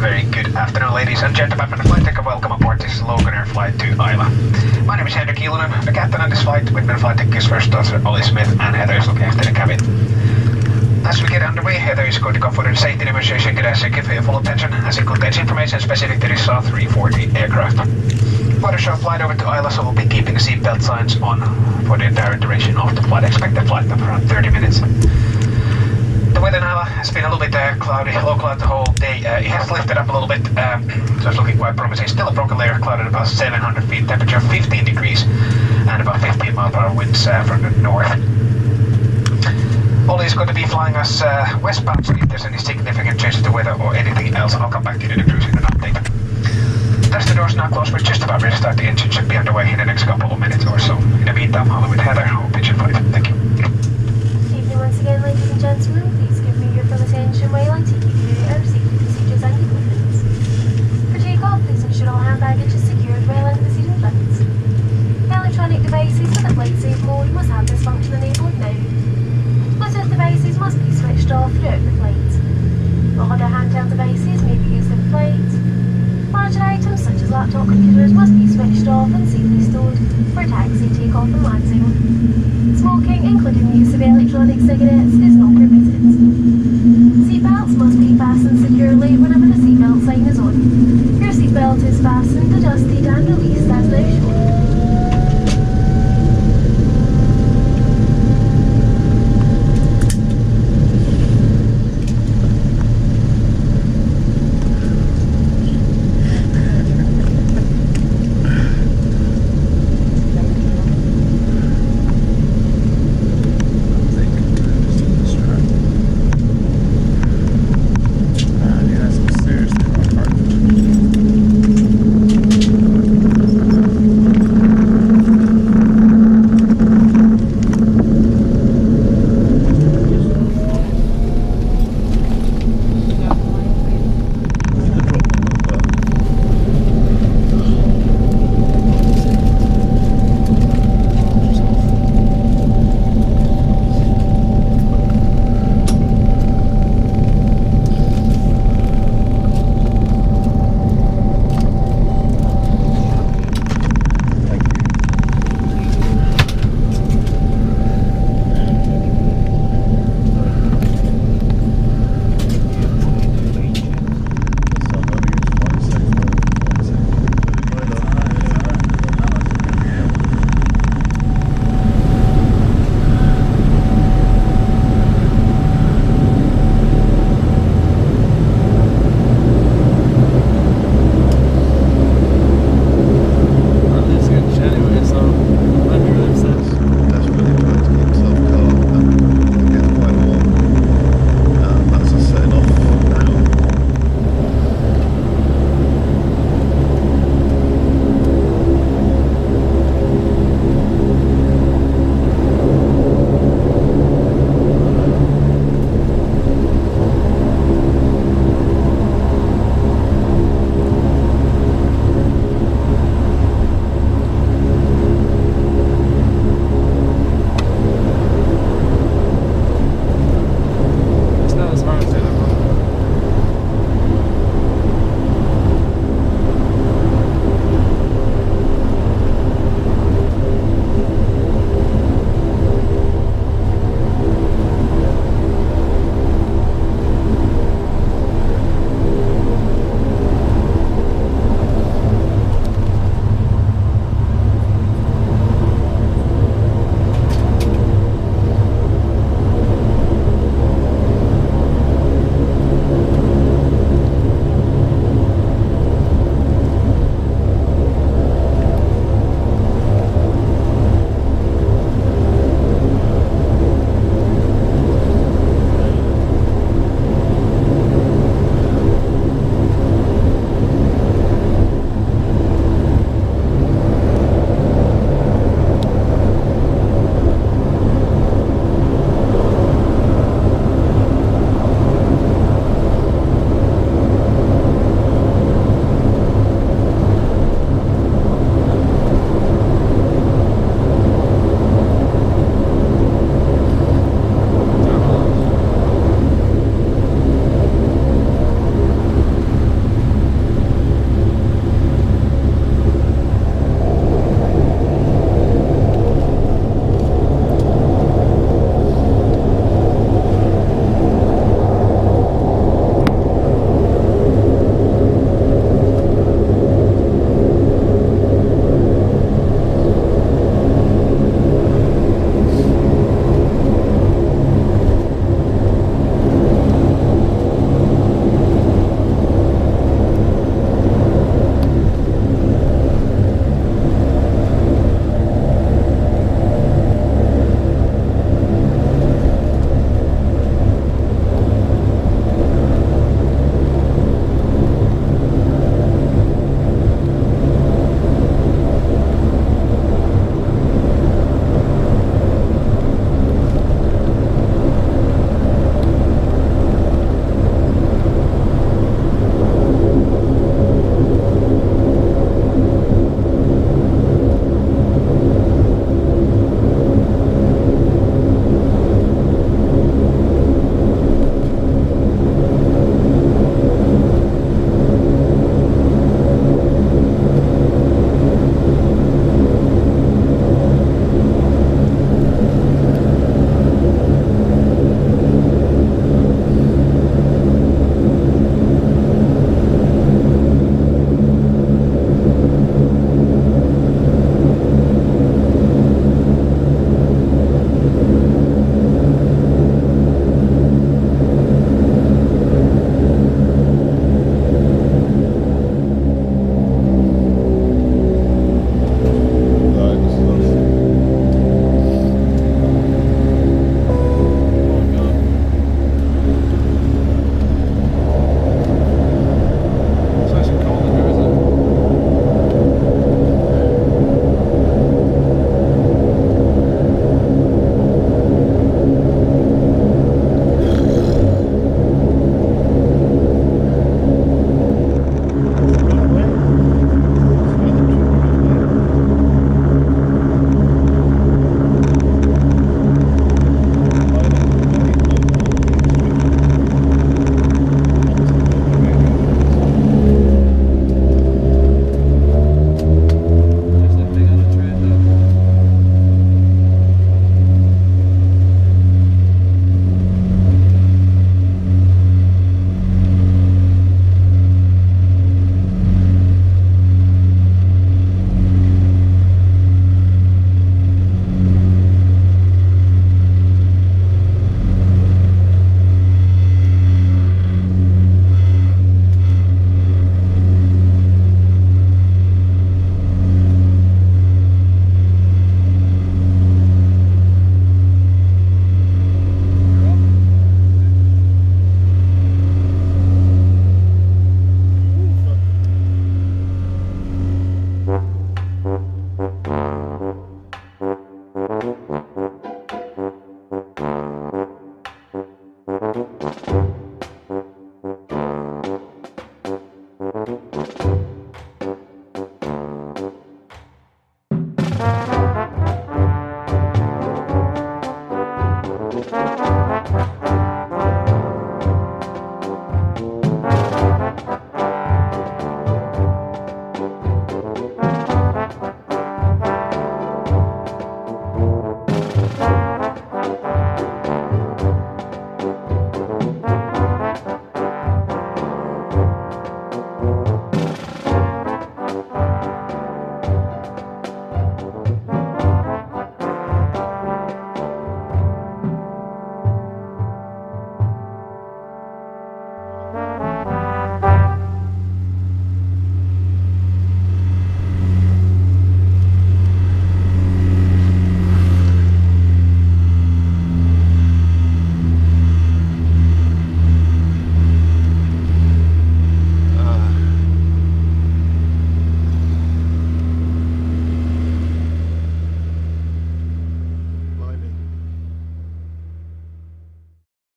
Very good afternoon, ladies and gentlemen. From the flight deck, welcome aboard this Logan Air flight to Islay. My name is Henrik Ilonen, the captain on this flight. With me on flight deck is First Officer Ollie Smith, and Heather is looking after the cabin. As we get underway, Heather is going to go for the safety demonstration. Could I ask you give your full attention as it contains information specific to this 340 aircraft. For the short flight over to Islay, so we'll be keeping the seatbelt signs on for the entire duration of the flight. Expected flight of around 30 minutes. The weather now has been a little bit cloudy, low cloud the whole day. It has lifted up a little bit, so it's looking quite promising. Still a broken layer cloud at about 700 feet, temperature 15 degrees, and about 15 mile/hour winds from the north. Ollie is going to be flying us westbound, so if there's any significant changes to weather or anything else, I'll come back to you in the cruise in an update. As the doors now closed, we're just about ready to start. The engine should be underway in the next couple of minutes or so. In the meantime, Ollie with Heather, I'll pitch your flight. Thank you. Good evening once again, ladies and gentlemen. Please give me your full attention while I take you through our safety procedures and equipment. For takeoff, please ensure all hand baggage is secured well into the seating flights. Electronic devices with a flight safe mode must have this function enabled now. Bluetooth devices must be switched off throughout the flight. All other handheld devices may be used in flight. Larger items such as laptop computers must be switched off and safely stored for taxi, takeoff and landing. Smoking, including the use of electronic cigarettes, is not permitted.